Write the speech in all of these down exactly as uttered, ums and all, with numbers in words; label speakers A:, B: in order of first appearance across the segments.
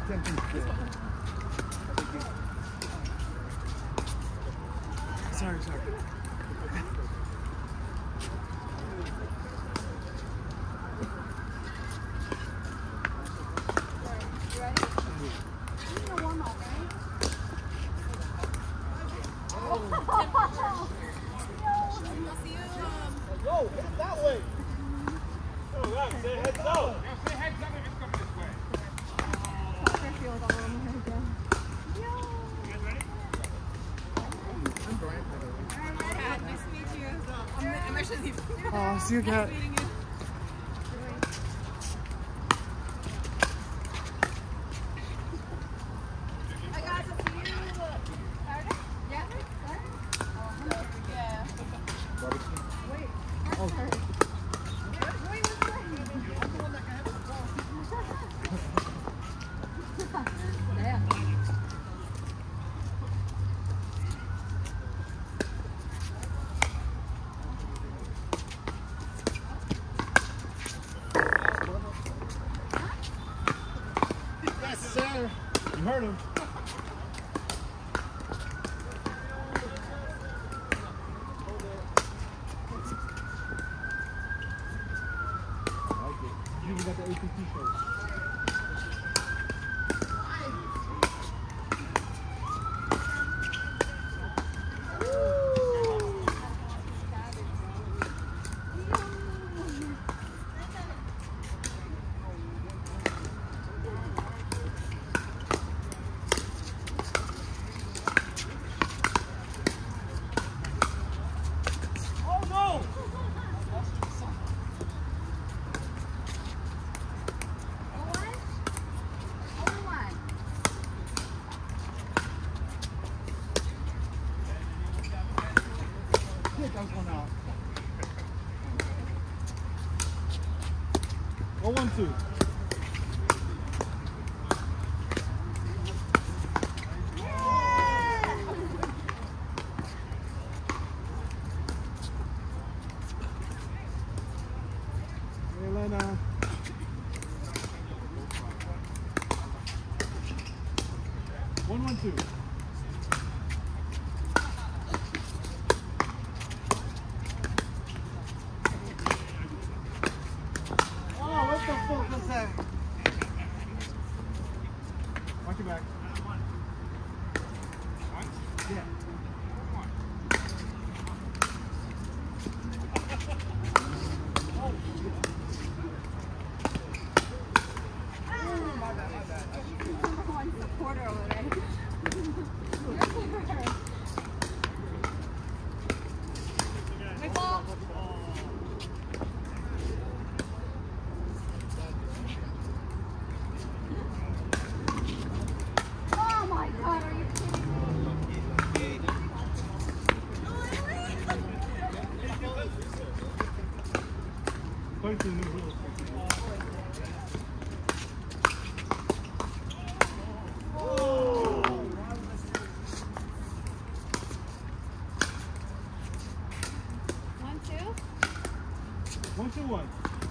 A: Sorry, sorry.
B: Go, hit it that way. Oh, right, say heads up.
C: Say heads up if it's coming this way.
D: Soccer field all over again.
C: You guys ready?
A: I'm Brian, by the way.
D: Kat, nice to meet you. I'm, I'm actually leaving.
A: Oh, see you, Kat.
D: Nice meeting you. I got to see you Saturday? Yeah, Saturday? Yeah. Wait.
A: Oh.
D: Wait, what's that? I'm the one that can have the ball. Damn.
A: Yes, sir. You heard him. I like it. You even got the A P T shirt.
B: Oh, no.
A: Yeah, that was one out. Oh, one, two. Hey, Elena. One, one, two. Oh, what the fuck was that? Watch your back. Yeah.
D: One supporter over there. My fault. Oh my god, are you kidding me?
A: Point to the new rules.
D: One, two.
A: One, two, one.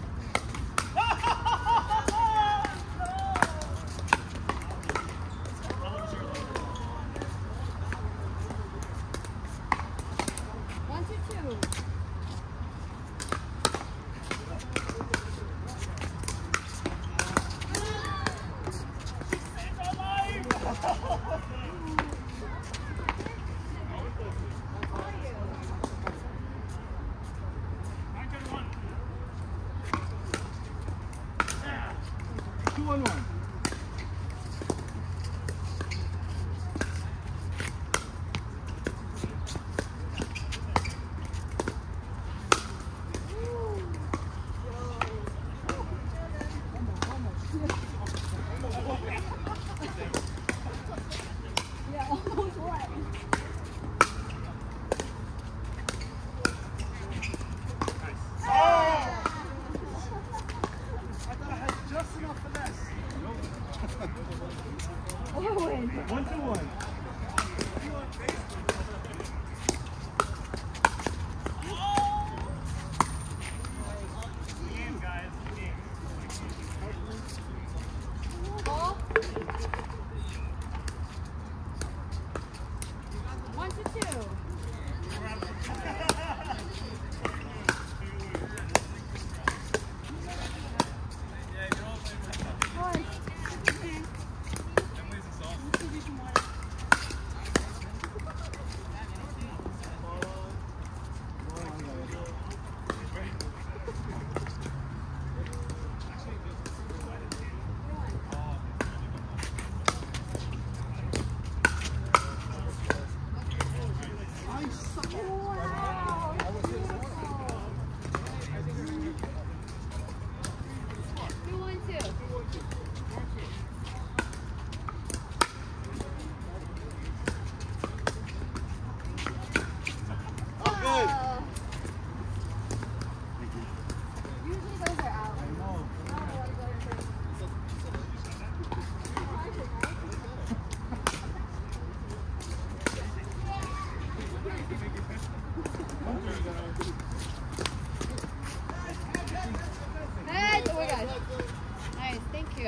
D: One, two, two.
A: Two, one, one.
D: Yeah, almost what?
B: Just enough finesse.
D: Always.
A: One, two, one.
D: Ball.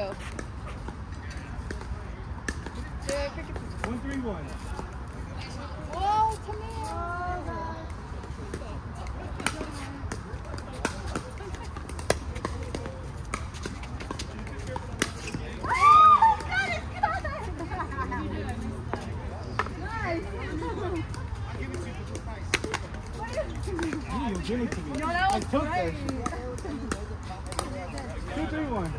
D: Yeah, pick it.
A: One three one.
D: Oh, come here.
A: You give it to me.
D: No, that
A: I
D: was
A: took
D: great.
A: that. Two three one.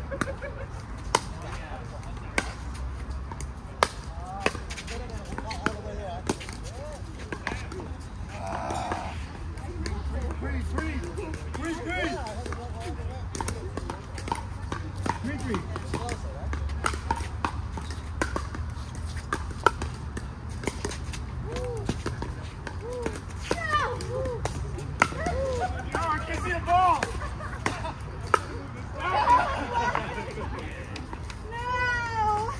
B: Three, three, three, three.
A: Three three.
B: No, I can't see the ball.
D: No.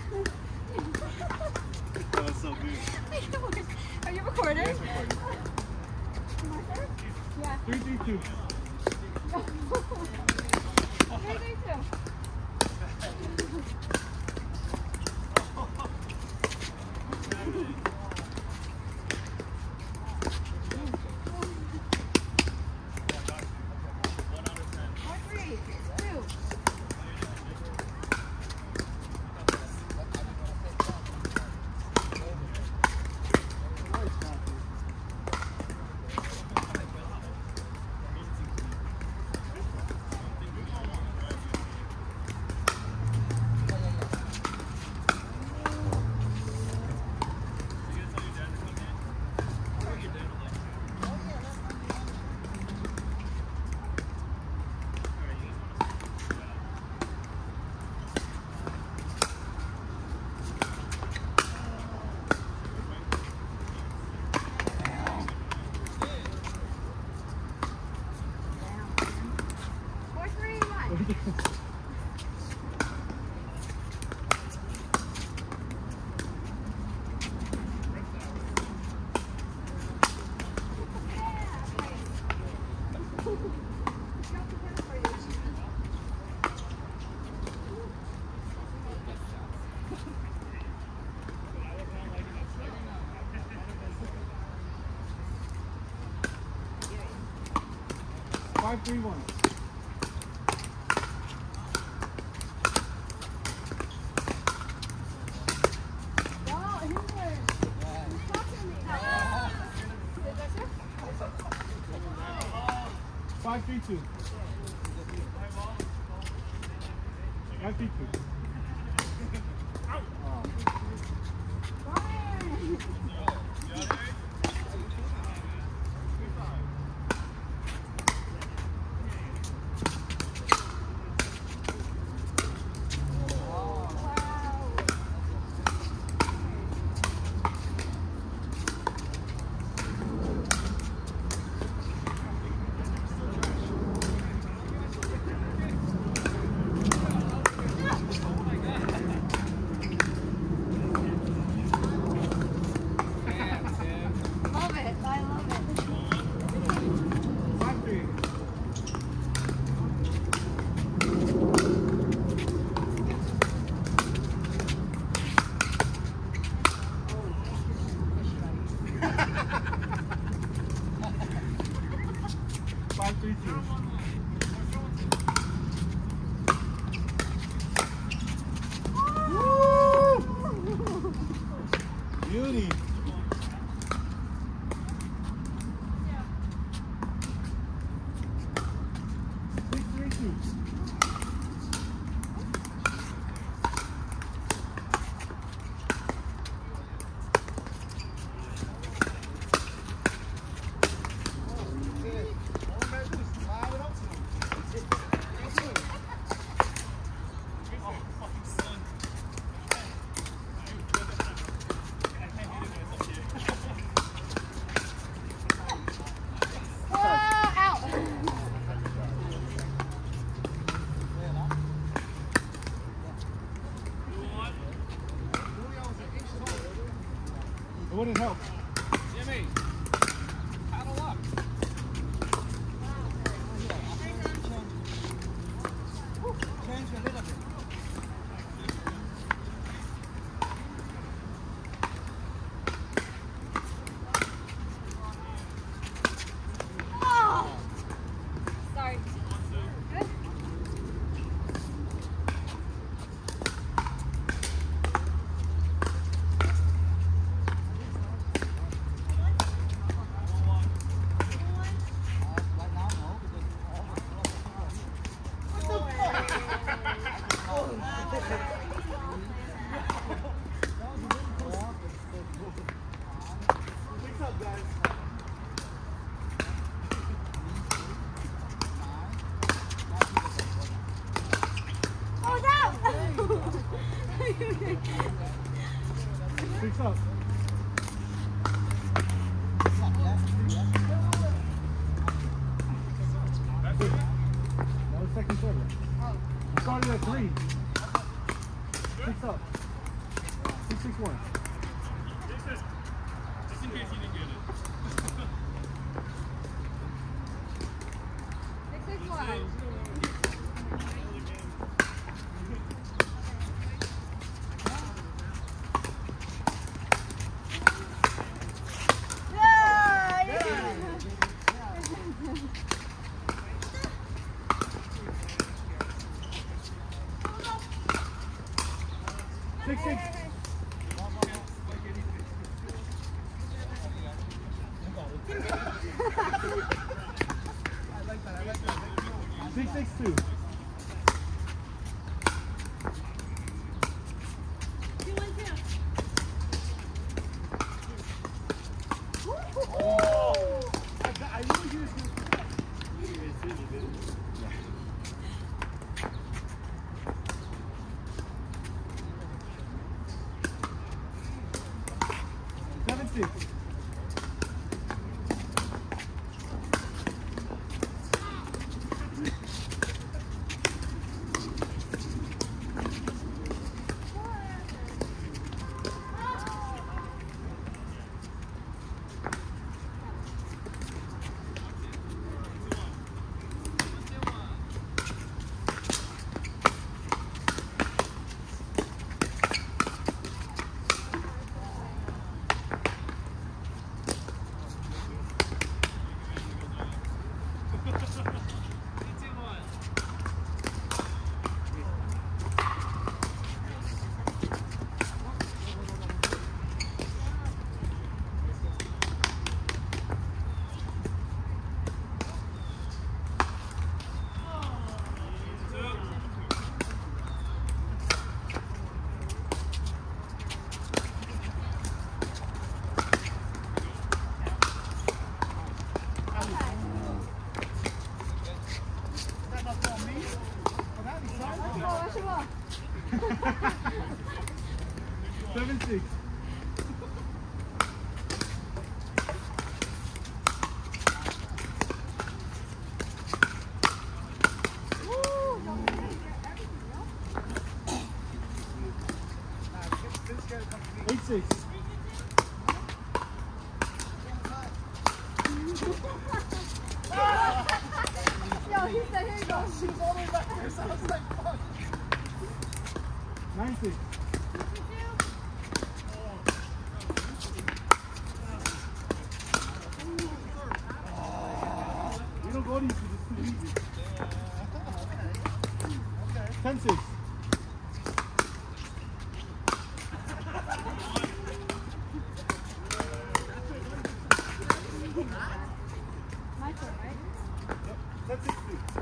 B: That was so good.
D: Are you recording?
A: Yes, recording.
D: Yeah.
A: Three three two.
D: Three, three, two. Four, three, two. Four, three, one.
A: Five three one. Five three two. Five three two.
D: Love it. I love it.
A: Five three. Five three two. Beauty. Six three two.
D: Oh, out.
A: It wouldn't help.
C: Jimmy, paddle up.
B: Change a little bit.
A: Six up. That was second server. You started at three. Six up. Six, six, one.
C: Just in case you didn't get it.
D: Six, six, one.
A: Six, six. Six, six, two.
D: Two, one, two.
A: I knew he was going Seven, six. Seven, six. Eight, six.
D: Yo, he said, here you go. She's all the way back there, so I was like, fuck.
A: Nine, six. We don't go to you, it's too easy. Ten, six.
D: My turn, right?
A: Ten, six, two.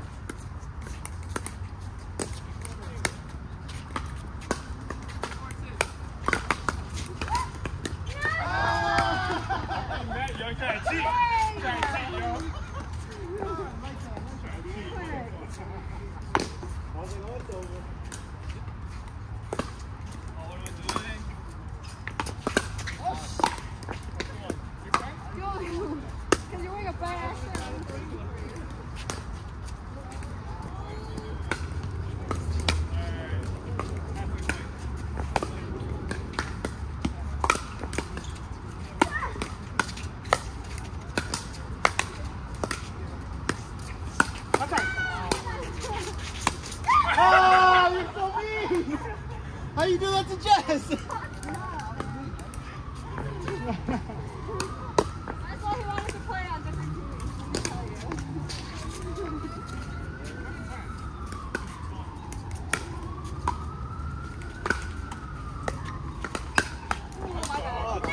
B: Yo, trying to cheat. Trying to cheat, yo.
A: I was like, oh, it's over.
D: Because you're wearing a badass shirt.
A: Oh, you're so mean! How you do that to Jess?
D: That's all he wanted to play on different teams, let me tell you. Oh my god.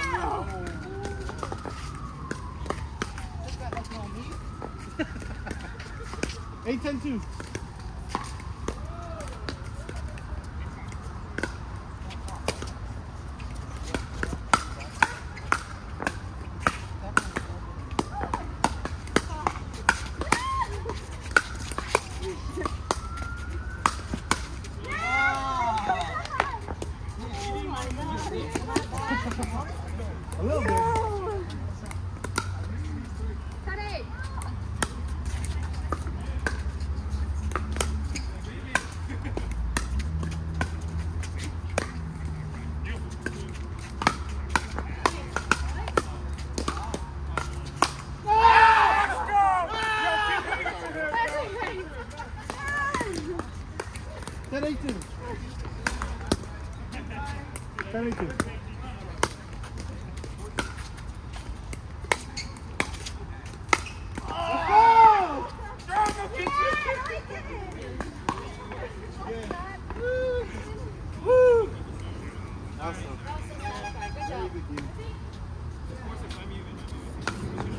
D: No!
A: Eight, ten, two. A little bit.
D: Cut it.
A: ten eighteen. ten eighteen.
B: Awesome. Very good game.